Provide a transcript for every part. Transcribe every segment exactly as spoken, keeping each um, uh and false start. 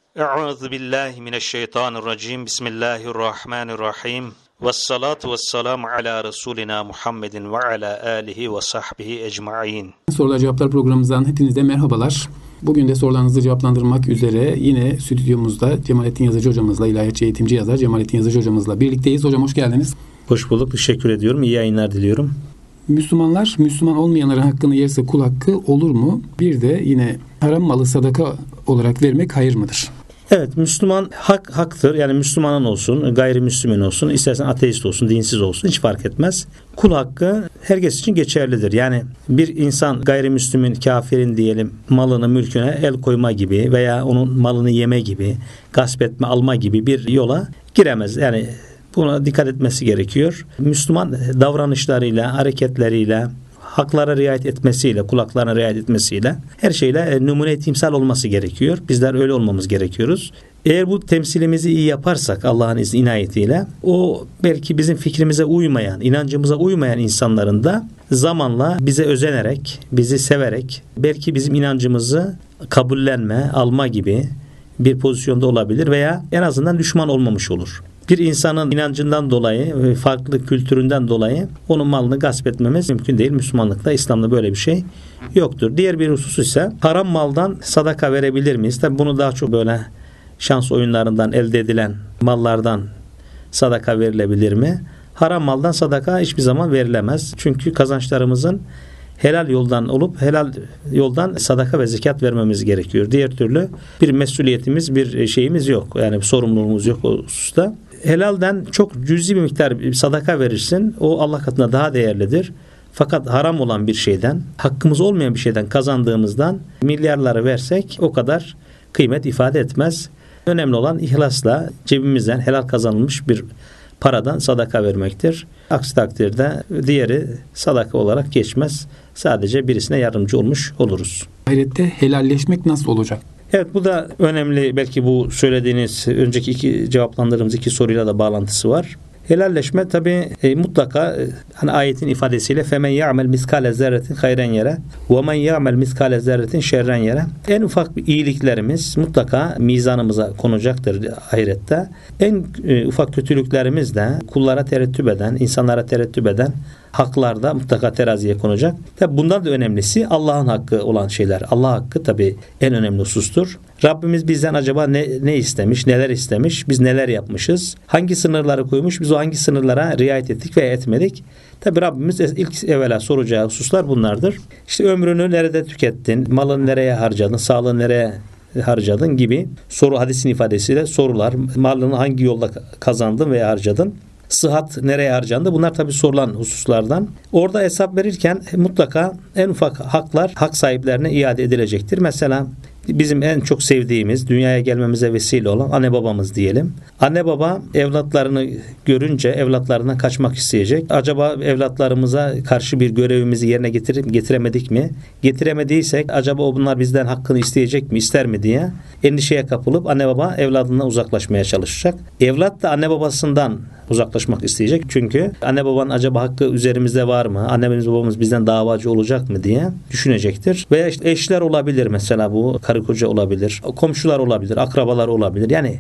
Euzu billahi mineşşeytanirracim. Bismillahirrahmanirrahim. Vessalatu vesselamu ala Resulina Muhammedin ve ala alihi ve sahbihi ecmaîn. Sorular Cevaplar programımızdan hepinize merhabalar. Bugün de sorularınızı cevaplandırmak üzere yine stüdyomuzda Cemalettin Yazıcı hocamızla, ilahiyatçı eğitimci yazar Cemalettin Yazıcı hocamızla birlikteyiz. Hocam hoş geldiniz. Hoş bulduk. Teşekkür ediyorum. İyi yayınlar diliyorum. Müslümanlar, Müslüman olmayanların hakkını yerse kul hakkı olur mu? Bir de yine haram malı sadaka olarak vermek hayır mıdır? Evet, Müslüman hak haktır. Yani Müslümanın olsun, gayrimüslimin olsun, istersen ateist olsun, dinsiz olsun hiç fark etmez. Kul hakkı herkes için geçerlidir. Yani bir insan gayrimüslimin, kafirin diyelim malını, mülküne el koyma gibi veya onun malını yeme gibi, gasp etme, alma gibi bir yola giremez. Yani buna dikkat etmesi gerekiyor. Müslüman davranışlarıyla, hareketleriyle, haklara riayet etmesiyle, kul haklarına riayet etmesiyle her şeyle numune timsal olması gerekiyor. Bizler öyle olmamız gerekiyoruz. Eğer bu temsilimizi iyi yaparsak Allah'ın izni inayetiyle o belki bizim fikrimize uymayan, inancımıza uymayan insanların da zamanla bize özenerek, bizi severek belki bizim inancımızı kabullenme, alma gibi bir pozisyonda olabilir veya en azından düşman olmamış olur. Bir insanın inancından dolayı, farklı kültüründen dolayı onun malını gasp etmemiz mümkün değil. Müslümanlıkta, İslam'da böyle bir şey yoktur. Diğer bir husus ise haram maldan sadaka verebilir miyiz? Tabii bunu daha çok böyle şans oyunlarından elde edilen mallardan sadaka verilebilir mi? Haram maldan sadaka hiçbir zaman verilemez. Çünkü kazançlarımızın helal yoldan olup helal yoldan sadaka ve zekat vermemiz gerekiyor. Diğer türlü bir mesuliyetimiz, bir şeyimiz yok. Yani bir sorumluluğumuz yok o hususta. Helalden çok cüzi bir miktar bir sadaka verirsin. O Allah katında daha değerlidir. Fakat haram olan bir şeyden, hakkımız olmayan bir şeyden kazandığımızdan milyarları versek o kadar kıymet ifade etmez. Önemli olan ihlasla cebimizden helal kazanılmış bir paradan sadaka vermektir. Aksi takdirde diğeri sadaka olarak geçmez. Sadece birisine yardımcı olmuş oluruz. Ahirette helalleşmek nasıl olacak? Evet, bu da önemli. Belki bu söylediğiniz önceki iki cevaplandırdığımız iki soruyla da bağlantısı var. Helalleşme tabi e, mutlaka e, hani ayetin ifadesiyle femen ya'mel miskale zerretin hayren yere ve men ya'mel miskale zerretin şerren yere. En ufak iyiliklerimiz mutlaka mizanımıza konacaktır ahirette. En e, ufak kötülüklerimiz de kullara terettüp eden, insanlara terettüp eden haklarda mutlaka teraziye konacak. Tabi bundan da önemlisi Allah'ın hakkı olan şeyler. Allah hakkı tabi en önemli husustur. Rabbimiz bizden acaba ne, ne istemiş, neler istemiş, biz neler yapmışız, hangi sınırları koymuş, biz o hangi sınırlara riayet ettik veya etmedik. Tabi Rabbimiz ilk evvela soracağı hususlar bunlardır. İşte ömrünü nerede tükettin, malını nereye harcadın, sağlığını nereye harcadın gibi soru, hadisin ifadesiyle sorular, malını hangi yolda kazandın veya harcadın, sıhhat nereye harcandı, bunlar tabi sorulan hususlardan. Orada hesap verirken mutlaka en ufak haklar hak sahiplerine iade edilecektir. Mesela bizim en çok sevdiğimiz, dünyaya gelmemize vesile olan anne babamız diyelim. Anne baba evlatlarını görünce evlatlarından kaçmak isteyecek. Acaba evlatlarımıza karşı bir görevimizi yerine getirip getiremedik mi? Getiremediysek acaba bunlar bizden hakkını isteyecek mi, ister mi diye endişeye kapılıp anne baba evladından uzaklaşmaya çalışacak. Evlat da anne babasından uzaklaşmak isteyecek. Çünkü anne babanın acaba hakkı üzerimizde var mı? Annemiz babamız bizden davacı olacak mı diye düşünecektir. Veya işte eşler olabilir mesela, bu karı koca olabilir, komşular olabilir, akrabalar olabilir. Yani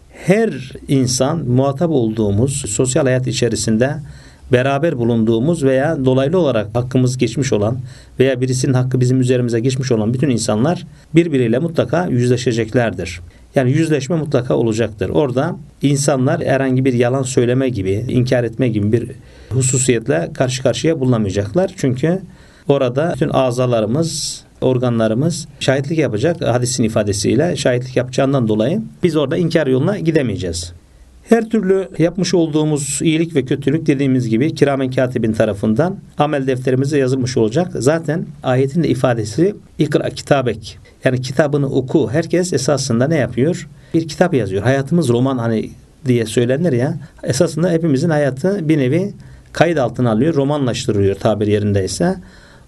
her insan muhatap olduğumuz sosyal hayat içerisinde beraber bulunduğumuz veya dolaylı olarak hakkımız geçmiş olan veya birisinin hakkı bizim üzerimize geçmiş olan bütün insanlar birbiriyle mutlaka yüzleşeceklerdir. Yani yüzleşme mutlaka olacaktır. Orada insanlar herhangi bir yalan söyleme gibi, inkar etme gibi bir hususiyetle karşı karşıya bulunamayacaklar. Çünkü orada bütün azalarımız, organlarımız şahitlik yapacak, hadisin ifadesiyle şahitlik yapacağından dolayı biz orada inkar yoluna gidemeyeceğiz. Her türlü yapmış olduğumuz iyilik ve kötülük dediğimiz gibi kiramen katibin tarafından amel defterimize yazılmış olacak. Zaten ayetin de ifadesi ikra kitabek. Yani kitabını oku. Herkes esasında ne yapıyor? Bir kitap yazıyor. Hayatımız roman hani diye söylenir ya. Esasında hepimizin hayatı bir nevi kayıt altına alıyor, romanlaştırılıyor tabir yerindeyse.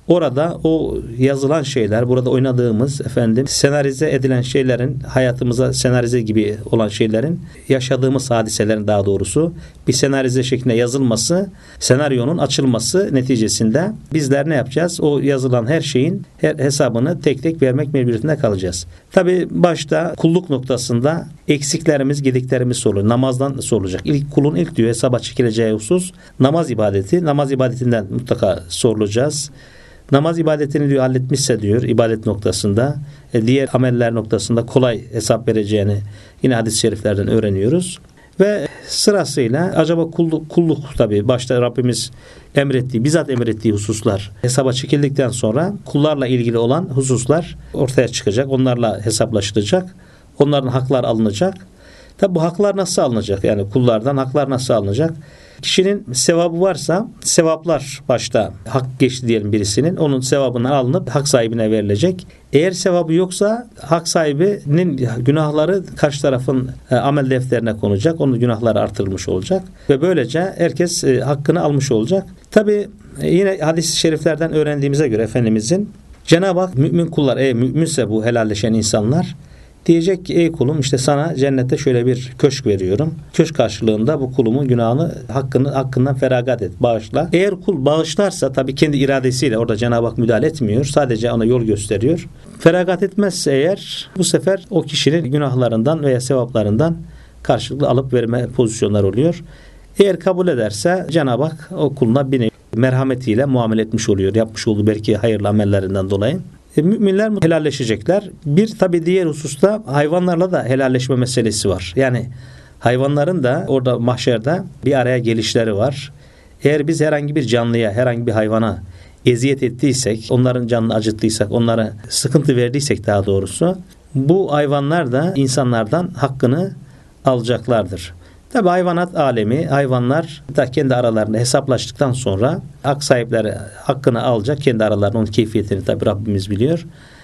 Orada o yazılan şeyler, burada oynadığımız efendim senarize edilen şeylerin, hayatımıza senarize gibi olan şeylerin, yaşadığımız hadiselerin daha doğrusu bir senarize şeklinde yazılması, senaryonun açılması neticesinde bizler ne yapacağız? O yazılan her şeyin her hesabını tek tek vermek mecburiyetinde kalacağız. Tabi başta kulluk noktasında eksiklerimiz, gediklerimiz sorulur. Namazdan sorulacak. İlk kulun ilk diyor hesaba çekileceği husus namaz ibadeti. Namaz ibadetinden mutlaka sorulacağız. Namaz ibadetini diyor halletmişse diyor ibadet noktasında, e, diğer ameller noktasında kolay hesap vereceğini yine hadis-i şeriflerden öğreniyoruz. Ve sırasıyla acaba kulluk, kulluk tabi başta Rabbimiz emrettiği, bizzat emrettiği hususlar hesaba çekildikten sonra kullarla ilgili olan hususlar ortaya çıkacak. Onlarla hesaplaşılacak. Onların haklar alınacak. Tabi bu haklar nasıl alınacak? Yani kullardan haklar nasıl alınacak? Kişinin sevabı varsa sevaplar başta hak geçti diyelim birisinin. Onun sevabından alınıp hak sahibine verilecek. Eğer sevabı yoksa hak sahibinin günahları karşı tarafın e, amel defterine konacak. Onun günahları artırılmış olacak. Ve böylece herkes e, hakkını almış olacak. Tabi e, yine hadis-i şeriflerden öğrendiğimize göre Efendimizin Cenab-ı Hak mümin kullar, eğer müminse bu helalleşen insanlar diyecek ki ey kulum işte sana cennette şöyle bir köşk veriyorum. Köşk karşılığında bu kulumun günahını hakkını hakkından feragat et, bağışla. Eğer kul bağışlarsa tabii kendi iradesiyle orada Cenab-ı Hak müdahale etmiyor. Sadece ona yol gösteriyor. Feragat etmezse eğer bu sefer o kişinin günahlarından veya sevaplarından karşılıklı alıp verme pozisyonlar oluyor. Eğer kabul ederse Cenab-ı Hak o kuluna bir nevi merhametiyle muamele etmiş oluyor. Yapmış olduğu belki hayırlı amellerinden dolayı. E, müminler helalleşecekler. Bir tabi diğer hususta hayvanlarla da helalleşme meselesi var. Yani hayvanların da orada mahşerde bir araya gelişleri var. Eğer biz herhangi bir canlıya, herhangi bir hayvana eziyet ettiysek, onların canını acıttıysak, onlara sıkıntı verdiysek daha doğrusu, bu hayvanlar da insanlardan hakkını alacaklardır. Tabi hayvanat alemi, hayvanlar da kendi aralarında hesaplaştıktan sonra hak sahipleri hakkını alacak, kendi aralarında onun keyfiyetini tabi Rabbimiz biliyor.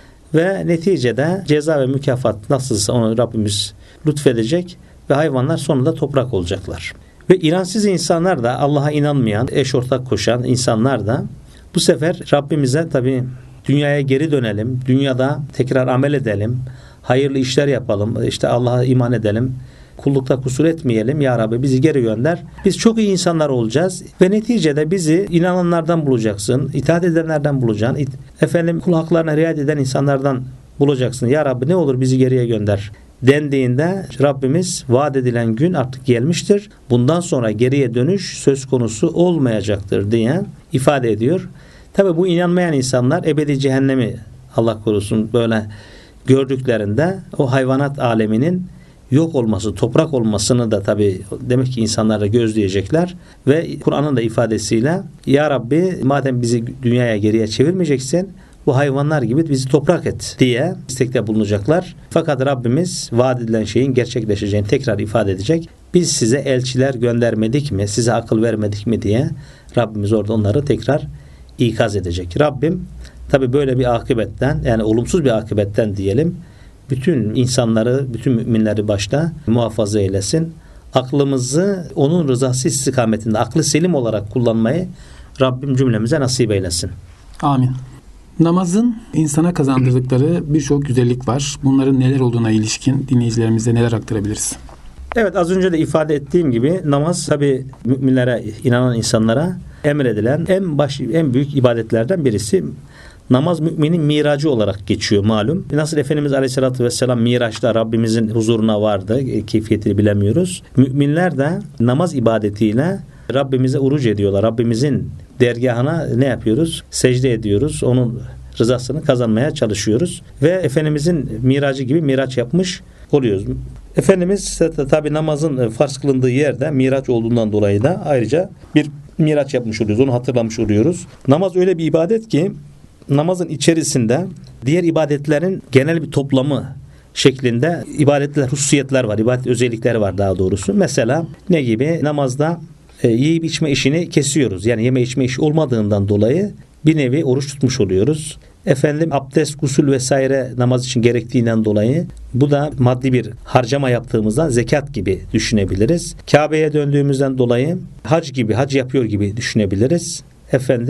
Ve neticede ceza ve mükafat nasılsa onu Rabbimiz lütfedecek ve hayvanlar sonunda toprak olacaklar. Ve inansız insanlar da, Allah'a inanmayan, eş ortak koşan insanlar da bu sefer Rabbimize tabi dünyaya geri dönelim, dünyada tekrar amel edelim, hayırlı işler yapalım, işte Allah'a iman edelim, kullukta kusur etmeyelim ya Rabbi bizi geri gönder. Biz çok iyi insanlar olacağız ve neticede bizi inananlardan bulacaksın, itaat edenlerden bulacaksın, efendim kul haklarına riayet eden insanlardan bulacaksın. Ya Rabbi ne olur bizi geriye gönder dendiğinde Rabbimiz vaat edilen gün artık gelmiştir. Bundan sonra geriye dönüş söz konusu olmayacaktır diye ifade ediyor. Tabi bu inanmayan insanlar ebedi cehennemi Allah korusun böyle gördüklerinde o hayvanat aleminin yok olması, toprak olmasını da tabi demek ki insanlar da gözleyecekler ve Kur'an'ın da ifadesiyle ya Rabbi madem bizi dünyaya geriye çevirmeyeceksin bu hayvanlar gibi bizi toprak et diye istekte bulunacaklar. Fakat Rabbimiz vaat edilen şeyin gerçekleşeceğini tekrar ifade edecek. Biz size elçiler göndermedik mi, size akıl vermedik mi diye Rabbimiz orada onları tekrar ikaz edecek. Rabbim tabi böyle bir akıbetten, yani olumsuz bir akıbetten diyelim, bütün insanları, bütün müminleri başta muhafaza eylesin. Aklımızı onun rızası istikametinde aklı selim olarak kullanmayı Rabbim cümlemize nasip eylesin. Amin. Namazın insana kazandırdıkları birçok güzellik var. Bunların neler olduğuna ilişkin dinleyicilerimize neler aktarabiliriz? Evet, az önce de ifade ettiğim gibi namaz tabi müminlere, inanan insanlara emredilen en baş, en büyük ibadetlerden birisi. Namaz müminin miracı olarak geçiyor malum. Nasıl Efendimiz Aleyhisselatü Vesselam Miraç'ta Rabbimizin huzuruna vardı. Keyfiyetini bilemiyoruz. Müminler de namaz ibadetiyle Rabbimize uruc ediyorlar. Rabbimizin dergahına ne yapıyoruz? Secde ediyoruz. Onun rızasını kazanmaya çalışıyoruz. Ve Efendimizin miracı gibi miraç yapmış oluyoruz. Efendimiz tabi namazın farz kılındığı yerde miraç olduğundan dolayı da ayrıca bir miraç yapmış oluyoruz. Onu hatırlamış oluyoruz. Namaz öyle bir ibadet ki namazın içerisinde diğer ibadetlerin genel bir toplamı şeklinde ibadetler, hususiyetler var, ibadet özellikleri var daha doğrusu. Mesela ne gibi? Namazda e, yiyip içme işini kesiyoruz. Yani yeme içme işi olmadığından dolayı bir nevi oruç tutmuş oluyoruz. Efendim abdest, gusül vesaire namaz için gerektiğinden dolayı bu da maddi bir harcama yaptığımızda zekat gibi düşünebiliriz. Kabe'ye döndüğümüzden dolayı hac gibi, hac yapıyor gibi düşünebiliriz. Efendim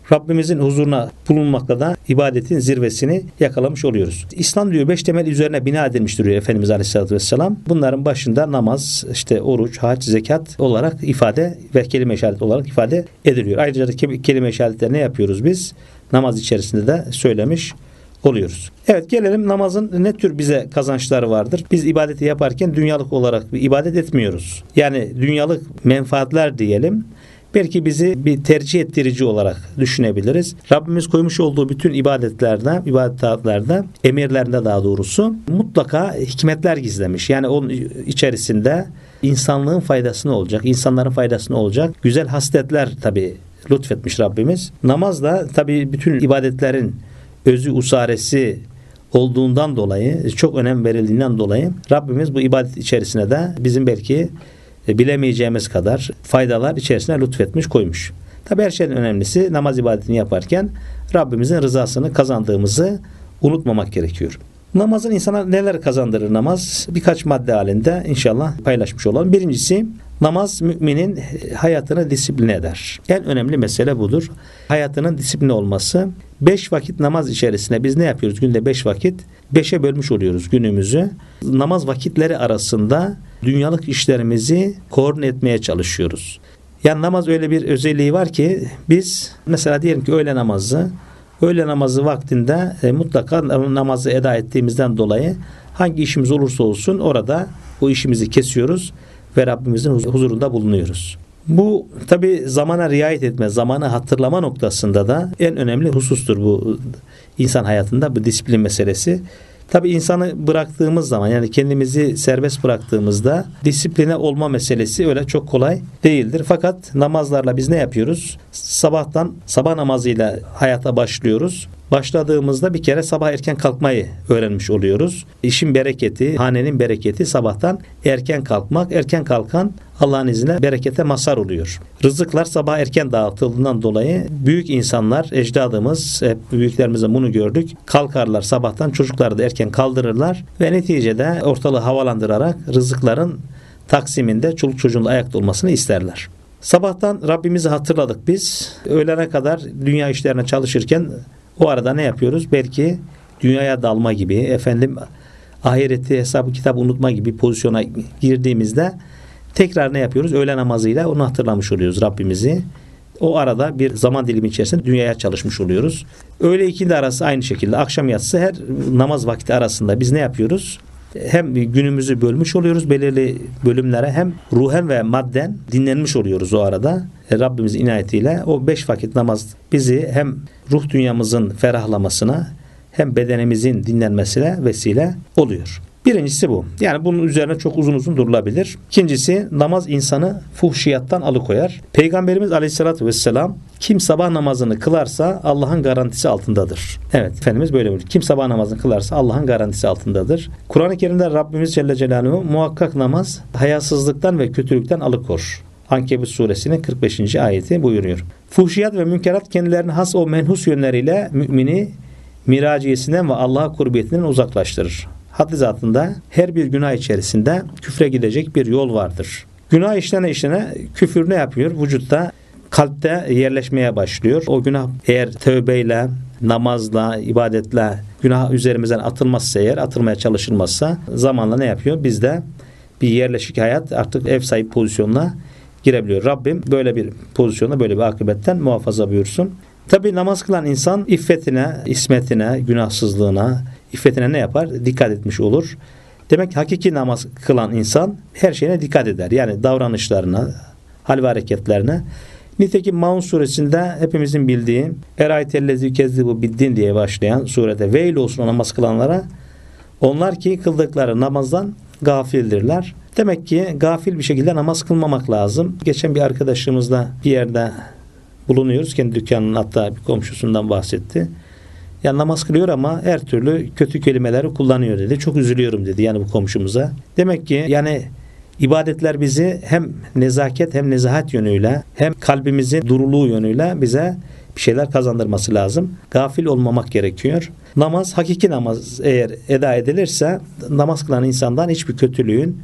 Rabbimizin huzuruna bulunmakla da ibadetin zirvesini yakalamış oluyoruz. İslam diyor beş temel üzerine bina edilmiştir diyor Efendimiz Aleyhisselatü Vesselam. Bunların başında namaz, işte oruç, hac, zekat olarak ifade ve kelime-i şehadet olarak ifade ediliyor. Ayrıca da kelime-i şehadetleri ne yapıyoruz biz? Namaz içerisinde de söylemiş oluyoruz. Evet, gelelim namazın ne tür bize kazançları vardır? Biz ibadeti yaparken dünyalık olarak bir ibadet etmiyoruz. Yani dünyalık menfaatler diyelim. Belki bizi bir tercih ettirici olarak düşünebiliriz. Rabbimiz koymuş olduğu bütün ibadetlerde, ibadet taatlerde, emirlerinde daha doğrusu mutlaka hikmetler gizlemiş. Yani onun içerisinde insanlığın faydasına olacak, insanların faydasına olacak güzel hasletler tabii lütfetmiş Rabbimiz. Namaz da tabii bütün ibadetlerin özü usaresi olduğundan dolayı, çok önem verildiğinden dolayı Rabbimiz bu ibadet içerisine de bizim belki bilemeyeceğimiz kadar faydalar içerisine lütfetmiş, koymuş. Tabi her şeyden önemlisi namaz ibadetini yaparken Rabbimizin rızasını kazandığımızı unutmamak gerekiyor. Namazın insana neler kazandırır namaz? Birkaç madde halinde inşallah paylaşmış olalım. Birincisi, namaz müminin hayatını disipline eder. En önemli mesele budur. Hayatının disipline olması. Beş vakit namaz içerisinde biz ne yapıyoruz? Günde beş vakit. Beşe bölmüş oluyoruz günümüzü. Namaz vakitleri arasında dünyalık işlerimizi koordine etmeye çalışıyoruz. Yani namaz öyle bir özelliği var ki biz mesela diyelim ki öğle namazı, öğle namazı vaktinde e, mutlaka namazı eda ettiğimizden dolayı hangi işimiz olursa olsun orada bu işimizi kesiyoruz ve Rabbimizin huzurunda bulunuyoruz. Bu tabi zamana riayet etme, zamanı hatırlama noktasında da en önemli husustur bu insan hayatında, bu disiplin meselesi. Tabi insanı bıraktığımız zaman, yani kendimizi serbest bıraktığımızda disipline olma meselesi öyle çok kolay değildir. Fakat namazlarla biz ne yapıyoruz? Sabahtan, sabah namazıyla hayata başlıyoruz. Başladığımızda bir kere sabah erken kalkmayı öğrenmiş oluyoruz. İşin bereketi, hanenin bereketi sabahtan erken kalkmak. Erken kalkan Allah'ın izniyle berekete mazhar oluyor. Rızıklar sabah erken dağıtıldığından dolayı büyük insanlar, ecdadımız, hep büyüklerimizden bunu gördük. Kalkarlar sabahtan, çocukları da erken kaldırırlar ve neticede ortalığı havalandırarak rızıkların taksiminde çoluk çocuğun ayakta olmasını isterler. Sabahtan Rabbimizi hatırladık biz. Öğlene kadar dünya işlerine çalışırken o arada ne yapıyoruz? Belki dünyaya dalma gibi, efendim ahireti, hesabı, kitabı unutma gibi pozisyona girdiğimizde tekrar ne yapıyoruz? Öğle namazıyla onu hatırlamış oluyoruz, Rabbimizi. O arada bir zaman dilimi içerisinde dünyaya çalışmış oluyoruz. Öğle ikindi arası aynı şekilde, akşam yatsı, her namaz vakti arasında biz ne yapıyoruz? Hem günümüzü bölmüş oluyoruz belirli bölümlere, hem ruhen ve madden dinlenmiş oluyoruz o arada. E, Rabbimizin inayetiyle o beş vakit namaz bizi hem ruh dünyamızın ferahlamasına hem bedenimizin dinlenmesine vesile oluyor. Birincisi bu. Yani bunun üzerine çok uzun uzun durulabilir. İkincisi, namaz insanı fuhşiyattan alıkoyar. Peygamberimiz Aleyhisselatü Vesselam, kim sabah namazını kılarsa Allah'ın garantisi altındadır. Evet, Efendimiz böyle buyuruyor. Kim sabah namazını kılarsa Allah'ın garantisi altındadır. Kur'an-ı Kerim'de Rabbimiz Celle Celaluhu muhakkak namaz hayasızlıktan ve kötülükten alıkor. Ankebut suresinin kırk beşinci ayeti buyuruyor. Fuhşiyat ve münkerat kendilerine has o menhus yönleriyle mümini miraciyesinden ve Allah'a kurbiyetinden uzaklaştırır. Haddi zatında her bir günah içerisinde küfre gidecek bir yol vardır. Günah işlene işlene küfür ne yapıyor? Vücutta, kalpte yerleşmeye başlıyor. O günah eğer tövbeyle, namazla, ibadetle günah üzerimizden atılmazsa, eğer atılmaya çalışılmazsa zamanla ne yapıyor? Bizde bir yerleşik hayat, artık ev sahibi pozisyonuna girebiliyor. Rabbim böyle bir pozisyona, böyle bir akıbetten muhafaza buyursun. Tabi namaz kılan insan iffetine, ismetine, günahsızlığına, iffetine ne yapar? Dikkat etmiş olur. Demek ki hakiki namaz kılan insan her şeyine dikkat eder. Yani davranışlarına, hal ve hareketlerine. Nitekim Maun suresinde hepimizin bildiği Eraytellezi kezzibu biddin diye başlayan surede veil olsun o namaz kılanlara. Onlar ki kıldıkları namazdan gafildirler. Demek ki gafil bir şekilde namaz kılmamak lazım. Geçen bir arkadaşımızla bir yerde bulunuyoruz. Kendi dükkanının hatta bir komşusundan bahsetti. Yani namaz kılıyor ama her türlü kötü kelimeleri kullanıyor dedi. Çok üzülüyorum dedi yani bu komşumuza. Demek ki yani ibadetler bizi hem nezaket hem nezahat yönüyle hem kalbimizin duruluğu yönüyle bize bir şeyler kazandırması lazım. Gafil olmamak gerekiyor. Namaz, hakiki namaz eğer eda edilirse namaz kılan insandan hiçbir kötülüğün,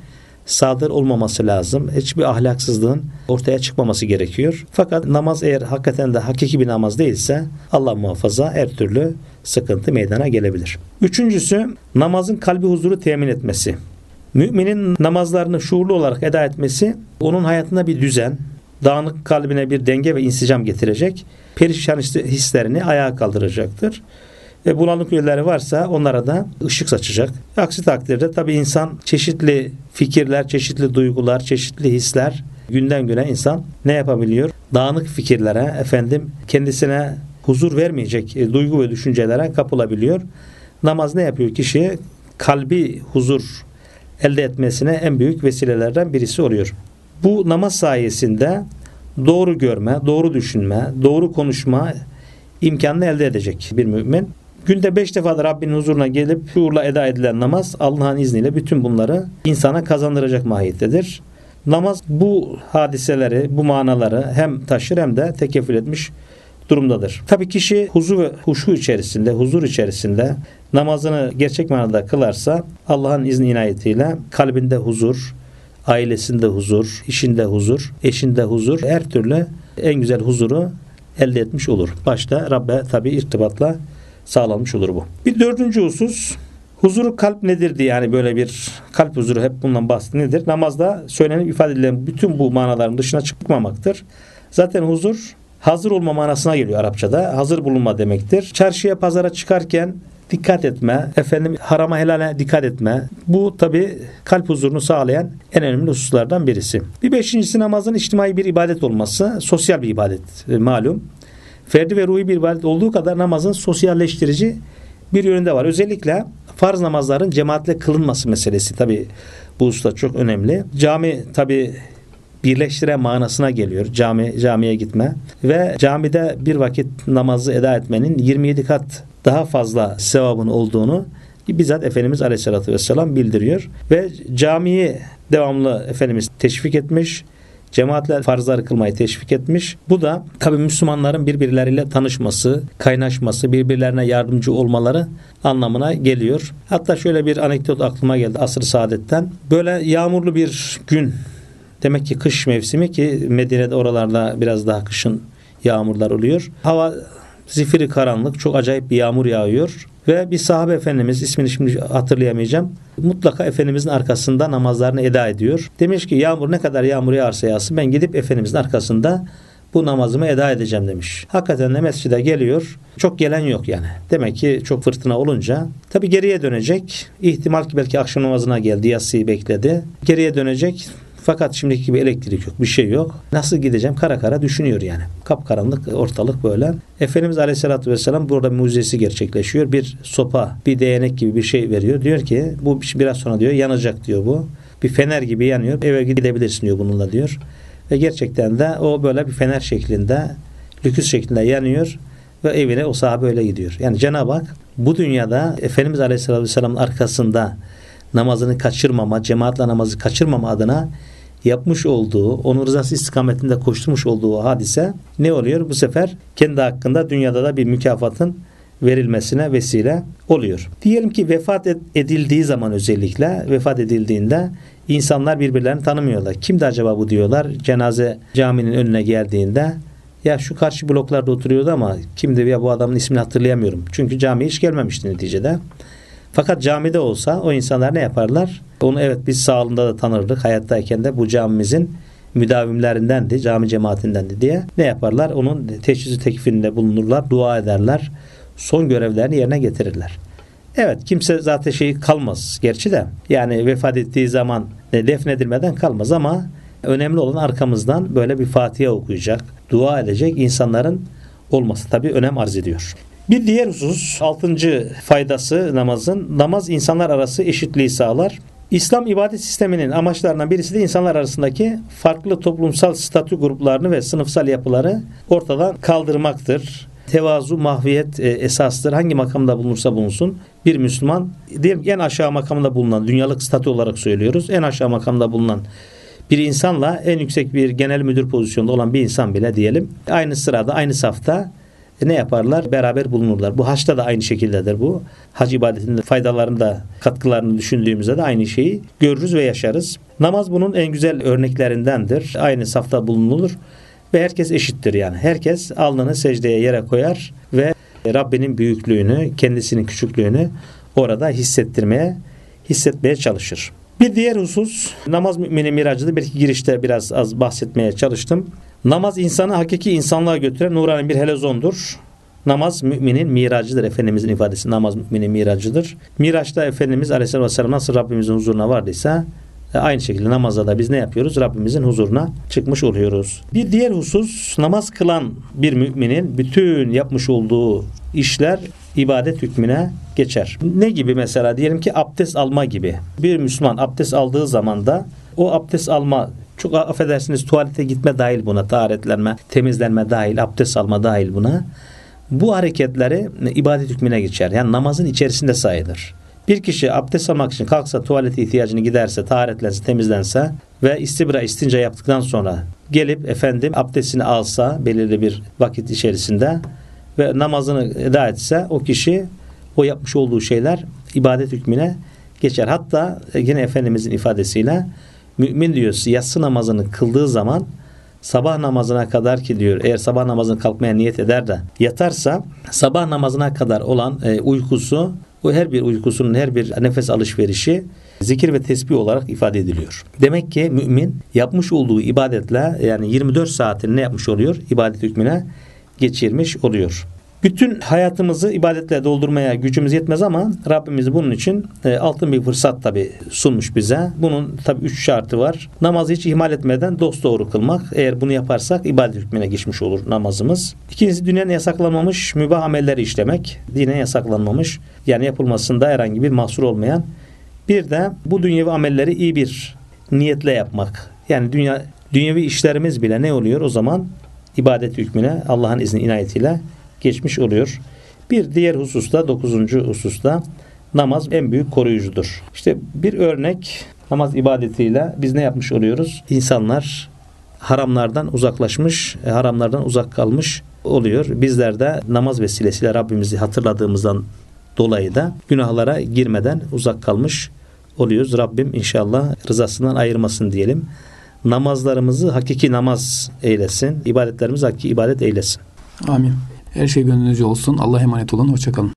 sadır olmaması lazım. Hiçbir ahlaksızlığın ortaya çıkmaması gerekiyor. Fakat namaz eğer hakikaten de hakiki bir namaz değilse Allah muhafaza her türlü sıkıntı meydana gelebilir. Üçüncüsü, namazın kalbi huzuru temin etmesi. Müminin namazlarını şuurlu olarak eda etmesi, onun hayatına bir düzen, dağınık kalbine bir denge ve insicam getirecek, perişan hislerini ayağa kaldıracaktır. Ve bulanık yönleri varsa onlara da ışık saçacak. Aksi takdirde tabii insan çeşitli fikirler, çeşitli duygular, çeşitli hisler, günden güne insan ne yapabiliyor? Dağınık fikirlere, efendim kendisine huzur vermeyecek e, duygu ve düşüncelere kapılabiliyor. Namaz ne yapıyor kişiye? Kalbi huzur elde etmesine en büyük vesilelerden birisi oluyor. Bu namaz sayesinde doğru görme, doğru düşünme, doğru konuşma imkanını elde edecek bir mümin. Günde beş defa da Rabbinin huzuruna gelip şuurla eda edilen namaz Allah'ın izniyle bütün bunları insana kazandıracak mahiyettedir. Namaz bu hadiseleri, bu manaları hem taşır hem de tekeffül etmiş durumdadır. Tabii kişi huzur ve huşu içerisinde, huzur içerisinde namazını gerçek manada kılarsa Allah'ın izni inayetiyle kalbinde huzur, ailesinde huzur, işinde huzur, eşinde huzur, her türlü en güzel huzuru elde etmiş olur. Başta Rabbe tabii irtibatla sağlanmış olur bu. Bir dördüncü husus, huzuru kalp nedir diye, yani böyle bir kalp huzuru, hep bundan bahsedilir. Nedir? Namazda söylenip ifade edilen bütün bu manaların dışına çıkmamaktır. Zaten huzur hazır olma manasına geliyor Arapçada. Hazır bulunma demektir. Çarşıya, pazara çıkarken dikkat etme, efendim harama helale dikkat etme. Bu tabi kalp huzurunu sağlayan en önemli hususlardan birisi. Bir beşincisi, namazın içtimai bir ibadet olması, sosyal bir ibadet e, malum. Ferdi ve ruhi bir ibadet olduğu kadar namazın sosyalleştirici bir yönünde var. Özellikle farz namazların cemaatle kılınması meselesi tabi bu hususta çok önemli. Cami tabi birleştire manasına geliyor. Cami, camiye gitme ve camide bir vakit namazı eda etmenin yirmi yedi kat daha fazla sevabın olduğunu bizzat Efendimiz Aleyhisselatü Vesselam bildiriyor. Ve camiyi devamlı Efendimiz teşvik etmiş. Cemaatle farzları kılmayı teşvik etmiş. Bu da tabii Müslümanların birbirleriyle tanışması, kaynaşması, birbirlerine yardımcı olmaları anlamına geliyor. Hatta şöyle bir anekdot aklıma geldi asr-ı saadetten. Böyle yağmurlu bir gün, demek ki kış mevsimi ki Medine'de oralarda biraz daha kışın yağmurlar oluyor. Hava zifiri karanlık, çok acayip bir yağmur yağıyor. Ve bir sahabe efendimiz, ismini şimdi hatırlayamayacağım, mutlaka Efendimizin arkasında namazlarını eda ediyor. Demiş ki yağmur ne kadar yağmur yağarsa yağsın, ben gidip Efendimizin arkasında bu namazımı eda edeceğim demiş. Hakikaten de mescide geliyor. Çok gelen yok yani. Demek ki çok fırtına olunca tabi geriye dönecek. İhtimal ki belki akşam namazına geldi, yatsıyı bekledi. Geriye dönecek. Fakat şimdiki gibi elektrik yok, bir şey yok. Nasıl gideceğim? Kara kara düşünüyor yani. Kapkaranlık ortalık böyle. Efendimiz Aleyhisselatü Vesselam burada mucizesi gerçekleşiyor. Bir sopa, bir değnek gibi bir şey veriyor. Diyor ki bu biraz sonra diyor yanacak diyor bu. Bir fener gibi yanıyor. Eve gidebilirsin diyor bununla diyor. Ve gerçekten de o böyle bir fener şeklinde, lüküs şeklinde yanıyor. Ve evine o sahabe öyle gidiyor. Yani Cenab-ı Hak bu dünyada Efendimiz Aleyhisselatü Vesselam'ın arkasında namazını kaçırmama, cemaatle namazı kaçırmama adına yapmış olduğu, onun rızası istikametinde koşturmuş olduğu hadise ne oluyor? Bu sefer kendi hakkında dünyada da bir mükafatın verilmesine vesile oluyor. Diyelim ki vefat edildiği zaman, özellikle vefat edildiğinde insanlar birbirlerini tanımıyorlar. Kimdi acaba bu diyorlar. Cenaze caminin önüne geldiğinde ya şu karşı bloklarda oturuyordu ama kimdi ya bu adamın ismini hatırlayamıyorum. Çünkü camiye hiç gelmemişti neticede. Fakat camide olsa o insanlar ne yaparlar? Onu evet biz sağlığında da tanırdık. Hayattayken de bu camimizin müdavimlerindendi, cami cemaatindendi diye ne yaparlar? Onun teşhisi tekfirinde bulunurlar, dua ederler. Son görevlerini yerine getirirler. Evet, kimse zaten şey kalmaz gerçi de. Yani vefat ettiği zaman defnedilmeden kalmaz ama önemli olan arkamızdan böyle bir Fatiha okuyacak, dua edecek insanların olması tabii önem arz ediyor. Bir diğer husus, altıncı faydası namazın, namaz insanlar arası eşitliği sağlar. İslam ibadet sisteminin amaçlarından birisi de insanlar arasındaki farklı toplumsal statü gruplarını ve sınıfsal yapıları ortadan kaldırmaktır. Tevazu, mahviyet e, esastır. Hangi makamda bulunursa bulunsun bir Müslüman, diyelim en aşağı makamda bulunan, dünyalık statü olarak söylüyoruz, en aşağı makamda bulunan bir insanla en yüksek bir genel müdür pozisyonda olan bir insan bile diyelim aynı sırada, aynı safta e, ne yaparlar? Beraber bulunurlar. Bu haçta da aynı şekildedir bu. Hac ibadetinin faydalarını da katkılarını düşündüğümüzde de aynı şeyi görürüz ve yaşarız. Namaz bunun en güzel örneklerindendir. Aynı safta bulunulur ve herkes eşittir yani. Herkes alnını secdeye yere koyar ve Rabbinin büyüklüğünü, kendisinin küçüklüğünü orada hissettirmeye, hissetmeye çalışır. Bir diğer husus, namaz müminin miracıdır. Belki girişte biraz az bahsetmeye çalıştım. Namaz insanı hakiki insanlığa götüren nurani bir helezondur. Namaz müminin miracıdır. Efendimizin ifadesi namaz müminin miracıdır. Miraçta Efendimiz Aleyhisselatü Vesselam nasıl Rabbimizin huzuruna vardıysa aynı şekilde namazda da biz ne yapıyoruz? Rabbimizin huzuruna çıkmış oluyoruz. Bir diğer husus, namaz kılan bir müminin bütün yapmış olduğu işler ibadet hükmüne geçer. Ne gibi mesela? Diyelim ki abdest alma gibi. Bir Müslüman abdest aldığı zaman da o abdest alma, çok affedersiniz tuvalete gitme dahil buna, taharetlenme, temizlenme dahil, abdest alma dahil buna. Bu hareketleri ibadet hükmüne geçer. Yani namazın içerisinde sayılır. Bir kişi abdest almak için kalksa, tuvalete ihtiyacını giderse, taharetlense, temizlense ve istibra, istinca yaptıktan sonra gelip efendim abdestini alsa belirli bir vakit içerisinde ve namazını eda etse, o kişi o yapmış olduğu şeyler ibadet hükmüne geçer. Hatta yine Efendimizin ifadesiyle mümin diyor yatsı namazını kıldığı zaman sabah namazına kadar ki diyor, eğer sabah namazına kalkmaya niyet eder de yatarsa sabah namazına kadar olan e, uykusu, o her bir uykusunun her bir nefes alışverişi zikir ve tesbih olarak ifade ediliyor. Demek ki mümin yapmış olduğu ibadetle yani yirmi dört saatini ne yapmış oluyor? İbadet hükmüne geçirmiş oluyor. Bütün hayatımızı ibadetle doldurmaya gücümüz yetmez ama Rabbimiz bunun için e, altın bir fırsat tabi sunmuş bize. Bunun tabi üç şartı var. Namazı hiç ihmal etmeden dosdoğru kılmak. Eğer bunu yaparsak ibadet hükmüne geçmiş olur namazımız. İkincisi, dünyanın yasaklanmamış mübah amelleri işlemek. Dine yasaklanmamış, yani yapılmasında herhangi bir mahsur olmayan. Bir de bu dünyevi amelleri iyi bir niyetle yapmak. Yani dünya dünyevi işlerimiz bile ne oluyor o zaman? İbadet hükmüne Allah'ın izni inayetiyle geçmiş oluyor. Bir diğer hususta, dokuzuncu hususta namaz en büyük koruyucudur. İşte bir örnek, namaz ibadetiyle biz ne yapmış oluyoruz? İnsanlar haramlardan uzaklaşmış, haramlardan uzak kalmış oluyor. Bizler de namaz vesilesiyle Rabbimizi hatırladığımızdan dolayı da günahlara girmeden uzak kalmış oluyoruz. Rabbim inşallah rızasından ayırmasın diyelim. Namazlarımızı hakiki namaz eylesin. İbadetlerimizi hakiki ibadet eylesin. Amin. Her şey gönlünüzce olsun. Allah'a emanet olun. Hoşça kalın.